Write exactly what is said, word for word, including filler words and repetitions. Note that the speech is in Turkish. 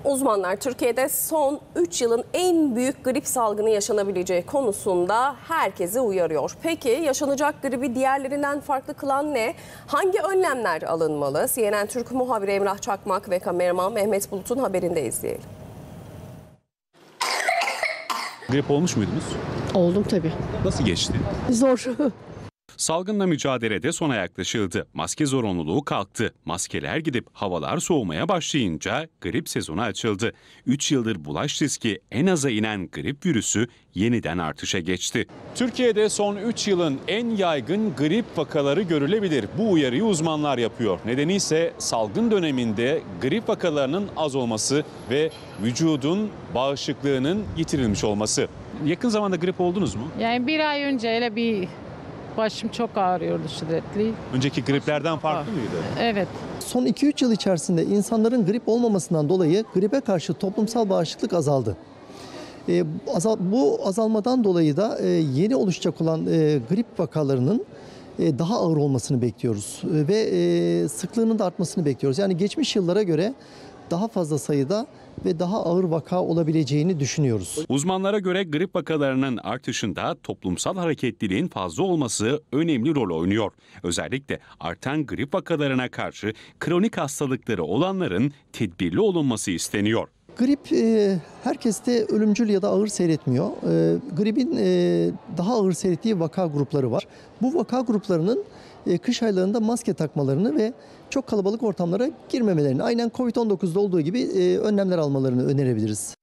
Uzmanlar Türkiye'de son üç yılın en büyük grip salgını yaşanabileceği konusunda herkesi uyarıyor. Peki yaşanacak gribi diğerlerinden farklı kılan ne? Hangi önlemler alınmalı? C N N Türk muhabiri Emrah Çakmak ve kameraman Mehmet Bulut'un haberinde izleyelim. Grip olmuş muydunuz? Oldum tabii. Nasıl geçti? Zor. Salgınla mücadelede sona yaklaşıldı. Maske zorunluluğu kalktı. Maskeler gidip havalar soğumaya başlayınca grip sezonu açıldı. üç yıldır bulaş riski en aza inen grip virüsü yeniden artışa geçti. Türkiye'de son üç yılın en yaygın grip vakaları görülebilir. Bu uyarıyı uzmanlar yapıyor. Nedeni ise salgın döneminde grip vakalarının az olması ve vücudun bağışıklığının yitirilmiş olması. Yakın zamanda grip oldunuz mu? Yani bir ay önce hele bir başım çok ağrıyordu şiddetli. Önceki griplerden farklı mıydı? Evet. Son iki üç yıl içerisinde insanların grip olmamasından dolayı gribe karşı toplumsal bağışıklık azaldı. E, azal, bu azalmadan dolayı da e, yeni oluşacak olan e, grip vakalarının e, daha ağır olmasını bekliyoruz. E, ve e, sıklığının da artmasını bekliyoruz. Yani geçmiş yıllara göre daha fazla sayıda ve daha ağır vaka olabileceğini düşünüyoruz. Uzmanlara göre grip vakalarının artışında toplumsal hareketliliğin fazla olması önemli rol oynuyor. Özellikle artan grip vakalarına karşı kronik hastalıkları olanların tedbirli olunması isteniyor. Grip e, herkeste ölümcül ya da ağır seyretmiyor. E, gripin e, daha ağır seyrettiği vaka grupları var. Bu vaka gruplarının e, kış aylarında maske takmalarını ve çok kalabalık ortamlara girmemelerini, aynen kovid on dokuzda olduğu gibi e, önlemler almalarını önerebiliriz.